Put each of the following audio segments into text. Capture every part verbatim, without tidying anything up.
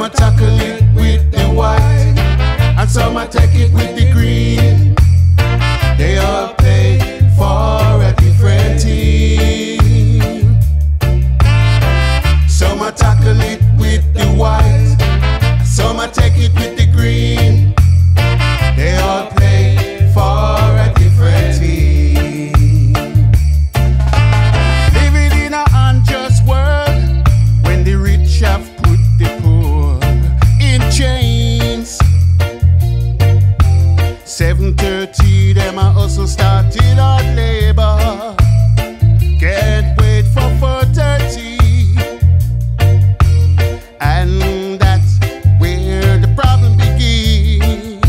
a tackle it with the white, and some a take it with the green. They all play for a different team. Some a tackle it with the white, some a take it with the green. They all play for a different team. Living in an unjust world, when the rich have put the poor in chains. seven thirty, them a hustle started hard labor. Can't wait for four thirty. And that's where the problem begins.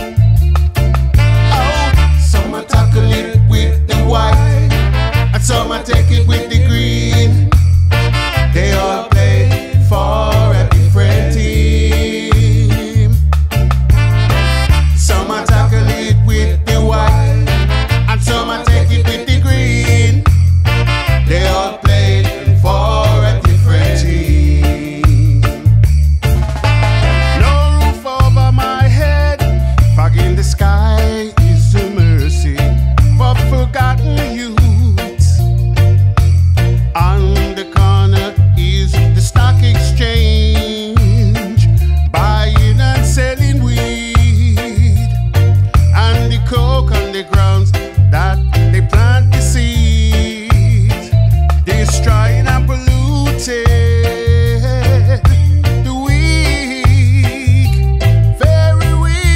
Oh, some a tackle it with the white, and some a take it with the green. They all play for a different team. Some a tackle it with the white, and some a take it with the green. They all played for a different team. No roof over my head, fog in the sky is a mercy for forgotten youths. On the corner is the stock exchange, buying and selling weed, and the coke on the grounds that they plant the seeds, destroying and polluting the weak, very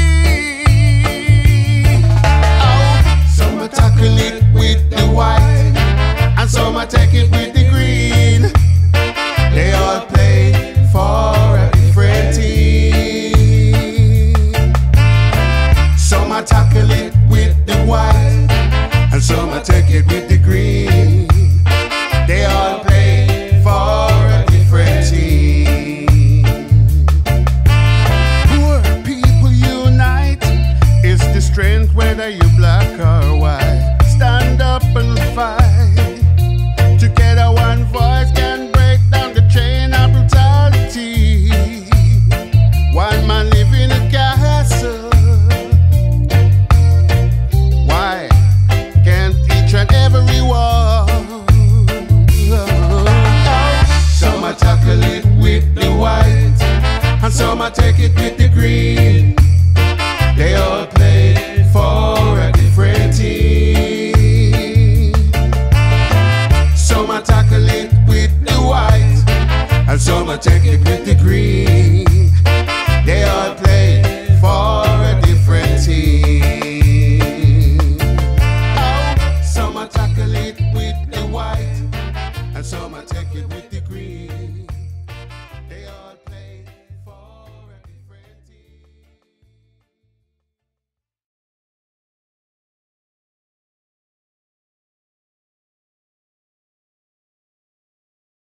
weak. Oh, some a tackle it with the white, and some a take it with the green. They all play for a different team. Some a tackle it with the white, and some a take it with the green. They all play for a different team. Poor people unite is the strength, whether you black or white. Stand up and fight. Together one voice can break down the chain of brutality. One man live in a castle. Why can't each and every one? Some a tackle it with the white, and some a take it with the green. They all play for a different team. Some a tackle it with the white, and some a take it with the green.